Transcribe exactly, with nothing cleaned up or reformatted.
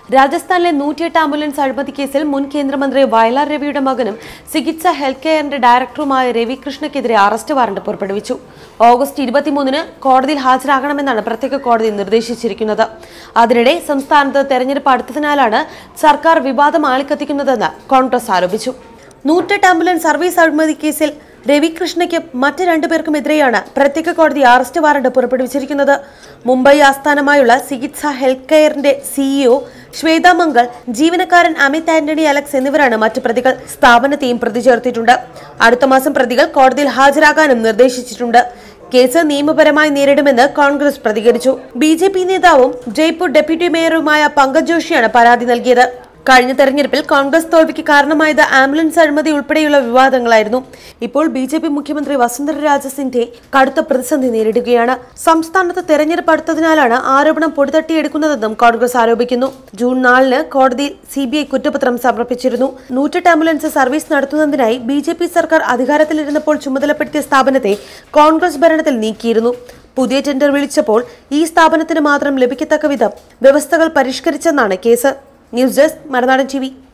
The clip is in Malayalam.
രാജസ്ഥാനിലെ നൂറ്റിയെട്ട് ആംബുലൻസ് അഴിമതി കേസിൽ മുൻ കേന്ദ്രമന്ത്രി വയലാർ രവിയുടെ മകനും ചികിത്സ ഹെൽത്ത് കെയറിന്റെ ഡയറക്ടറുമായ രവികൃഷ്ണയ്ക്കെതിരെ അറസ്റ്റ് വാറന്റ് പുറപ്പെടുവിച്ചു. ഓഗസ്റ്റ് ഇരുപത്തിമൂന്നിന് കോടതിയിൽ ഹാജരാകണമെന്നാണ് പ്രത്യേക കോടതി നിർദ്ദേശിച്ചിരിക്കുന്നത്. അതിനിടെ സംസ്ഥാനത്ത് തെരഞ്ഞെടുപ്പ് അടുത്തതിനാലാണ് സർക്കാർ വിവാദം ആളിക്കത്തിക്കുന്നതെന്ന് കോൺഗ്രസ് ആരോപിച്ചു. നൂറ്റെട്ട് ആംബുലൻസ് സർവീസ് അഴിമതി കേസിൽ രവികൃഷ്ണയ്ക്കും മറ്റ് രണ്ടുപേർക്കുമെതിരെയാണ് പ്രത്യേക കോടതി അറസ്റ്റ് വാറന്റ് പുറപ്പെടുവിച്ചിരിക്കുന്നത്. മുംബൈ ആസ്ഥാനമായുള്ള ചികിത്സ ഹെൽത്ത് കെയറിന്റെ സിഇഒ ശ്വേത മംഗൾ, ജീവനക്കാരൻ അമിത് ആന്റണി അലക്സ് എന്നിവരാണ് മറ്റു പ്രതികൾ. സ്ഥാപനത്തെയും പ്രതി ചേർത്തിട്ടുണ്ട്. അടുത്ത മാസം പ്രതികൾ കോടതിയിൽ ഹാജരാകാനും നിർദ്ദേശിച്ചിട്ടുണ്ട്. കേസ് നിയമപരമായി നേരിടുമെന്ന് കോൺഗ്രസ് പ്രതികരിച്ചു. ബി ജെ പി നേതാവും ജയ്പൂർ ഡെപ്യൂട്ടി മേയറുമായ പങ്കജ് ജോഷിയാണ് പരാതി നൽകിയത്. കഴിഞ്ഞ തെരഞ്ഞെടുപ്പിൽ കോൺഗ്രസ് തോൽവിക്ക് കാരണമായത് ആംബുലൻസ് അഴിമതി ഉൾപ്പെടെയുള്ള വിവാദങ്ങളായിരുന്നു. ഇപ്പോൾ ബി ജെ പി മുഖ്യമന്ത്രി വസുന്ധര രാജ സിന്ധ്യ കടുത്ത പ്രതിസന്ധി നേരിടുകയാണ്. സംസ്ഥാനത്ത് തെരഞ്ഞെടുപ്പ് അടുത്തതിനാലാണ് ആരോപണം പൊടിതട്ടിയെടുക്കുന്നതെന്നും കോൺഗ്രസ് ആരോപിക്കുന്നു. ജൂൺ നാലിന് കോടതിയിൽ സി ബി ഐ കുറ്റപത്രം സമർപ്പിച്ചിരുന്നു. നൂറ്റെട്ട് ആംബുലൻസ് സർവീസ് നടത്തുന്നതിനായി ബി ജെ പി സർക്കാർ അധികാരത്തിലിരുന്നപ്പോൾ ചുമതലപ്പെടുത്തിയ സ്ഥാപനത്തെ കോൺഗ്രസ് ഭരണത്തിൽ നീക്കിയിരുന്നു. പുതിയ ടെൻഡർ വിളിച്ചപ്പോൾ ഈ സ്ഥാപനത്തിന് മാത്രം ലഭിക്കത്തക്ക വിധം വ്യവസ്ഥകൾ പരിഷ്കരിച്ചെന്നാണ് കേസ്. News desk Marunadan T V.